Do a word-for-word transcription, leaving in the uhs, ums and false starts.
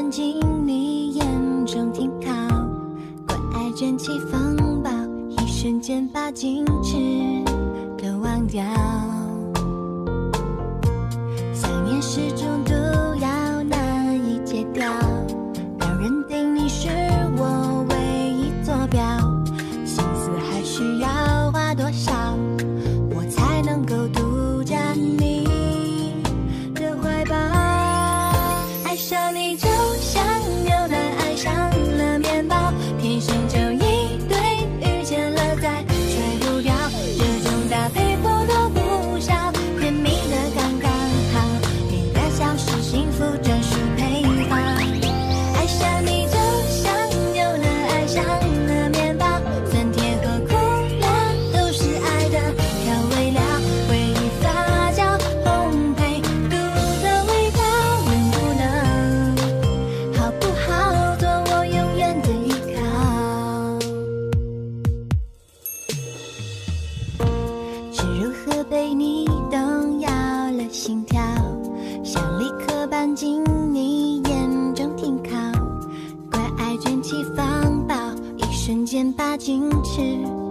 搬进你眼中停靠，关爱卷起风暴，一瞬间把矜持都忘掉。想念是种毒药，难以戒掉，让人定你是我唯一坐标。心思还需要花多少，我才能够独占你的怀抱？爱上你就像牛奶爱上了面包，天生就一对，遇见了再甩不掉，这种搭配不多不少，甜蜜的刚刚好，你的笑是幸福专属配方。爱上你就像牛奶爱上了面包，酸甜和苦辣都是爱的调味料，回忆发酵烘焙独特味道，能不能好不好做我永远的依靠？是如何被你动摇了心跳，想立刻搬进你眼中停靠，关爱卷起风暴，一瞬间把矜持